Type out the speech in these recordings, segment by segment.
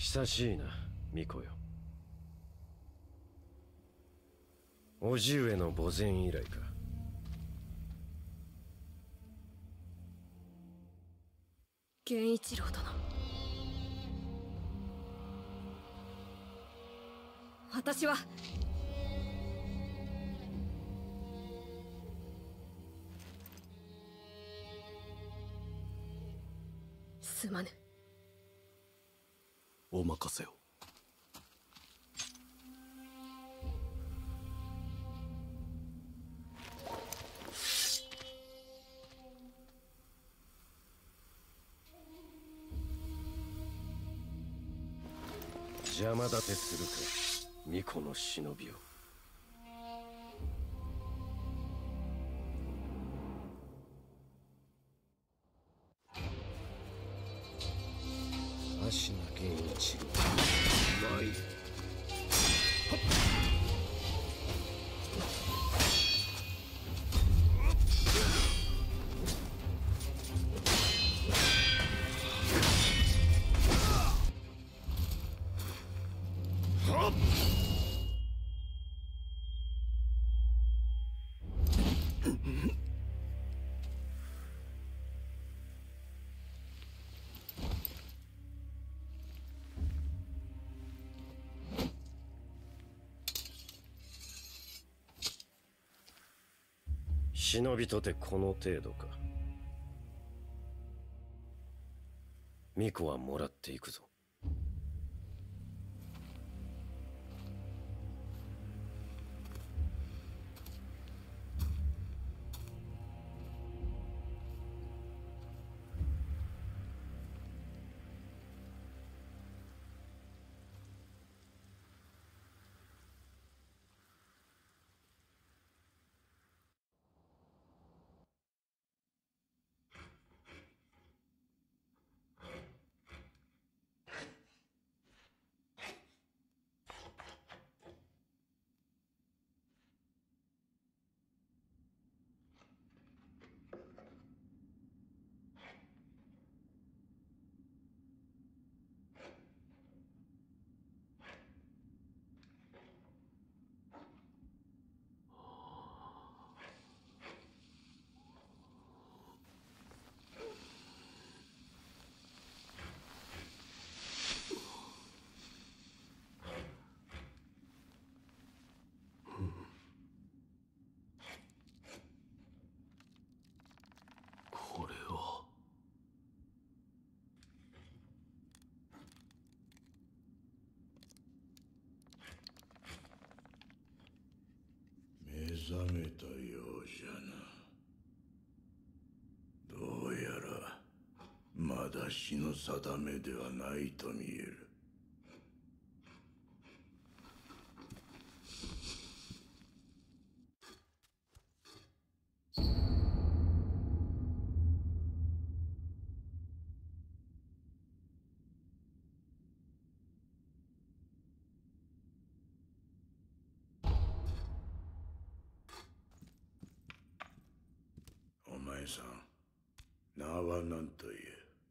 久しいな、巫女よ。叔父上の墓前以来か。 源一郎殿、私はすまぬ。 お任せを。 邪魔立てするか、巫女の忍びを。芦名源一郎、うまい。忍びとてこの程度か。巫女はもらっていくぞ。 これは。 目覚めたようじゃな。どうやらまだ死の定めではないと見える。お前さん、名は何という？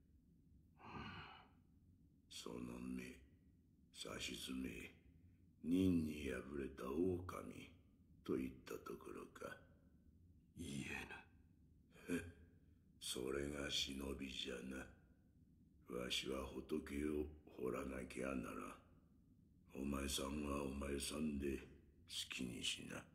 その目、さしずめ、任に敗れた狼といったところか。 言えぬ。 それが忍びじゃな。わしは仏を掘らなきゃならん。お前さんはお前さんで好きにしな。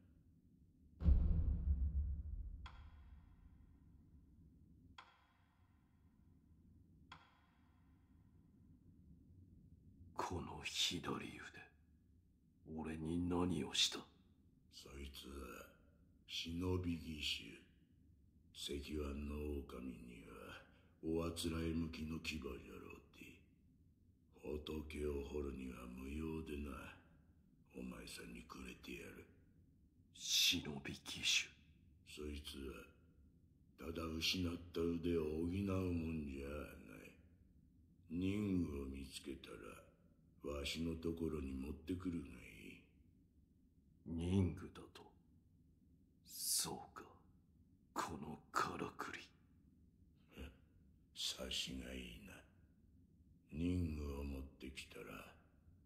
この左腕、俺に何をした？ そいつは忍び義手。石腕の狼にはおあつらえ向きの牙じゃろうて。仏を掘るには無用でな。お前さんにくれてやる。 忍び義そいつはただ失った腕を補うもんじゃない。任務を見つけたらわしのところに持ってくるがいい。 手。任具だと。そうか、このからくり。 察しがいいな。任務を持ってきたら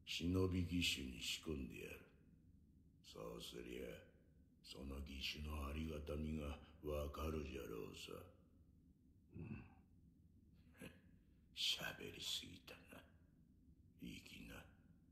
忍び義手に仕込んでやる。そうすりゃその義手のありがたみがわかるじゃろうさ。喋りすぎたな。いい気な。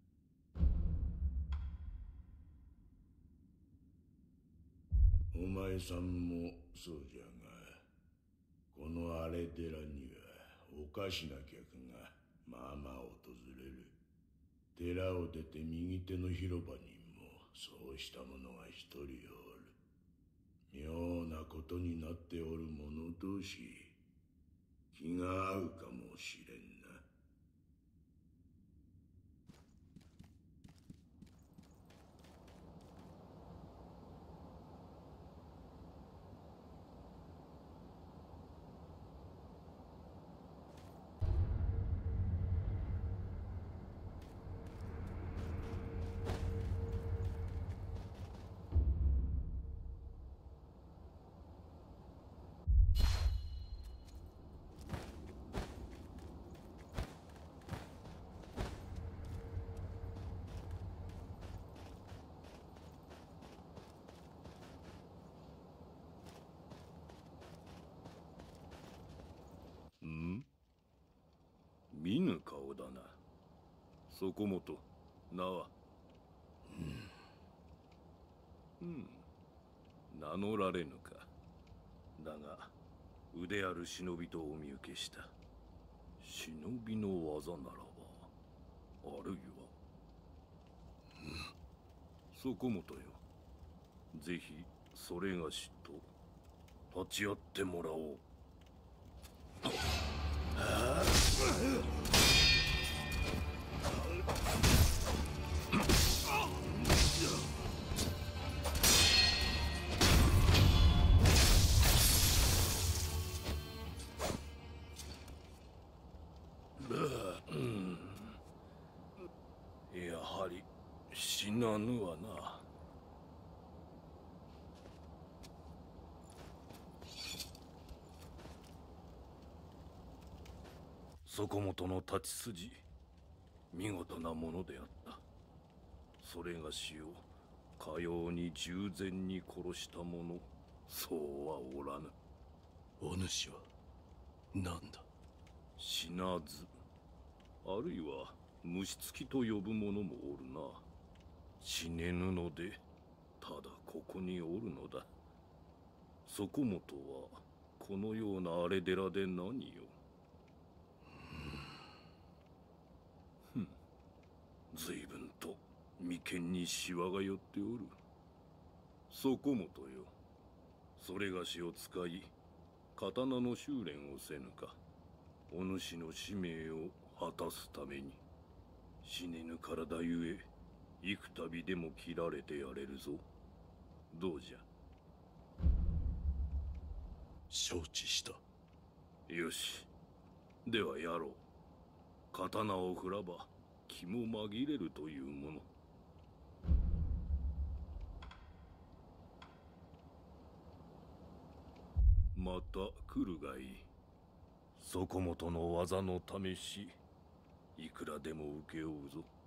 お前さんもそうじゃが、この荒れ寺にはおかしな客がまあまあ訪れる。寺を出て右手の広場にもそうした者が一人おる。妙なことになっておる者同士、気が合うかもしれんな。 見ぬ顔だな。そこもと名は。名乗られぬか。だが腕ある忍びとお見受けした。忍びの技ならば、あるいはそこもとよ。ぜひそれがしと立ち会ってもらおう。やはり死なぬわな。そこもとの立ち筋、見事なものであった。それがしをかように従前に殺した者、そうはおらぬ。 お主は何だ。 死なず、あるいは虫つきと呼ぶ者もおるな。死ねぬのでただここにおるのだ。そこもとはこのような荒れ寺で何よ。随分と眉間にシワが寄っておる。そこもとよ。それがしを使い刀の修練をせぬか。お主の使命を果たすために。死ねぬ体ゆえ幾度でも切られてやれるぞ。どうじゃ。 承知した。 よし、ではやろう。刀を振らば気も紛れるというもの。また来るがいい。そこもとの技の試し、いくらでも請け負うぞ。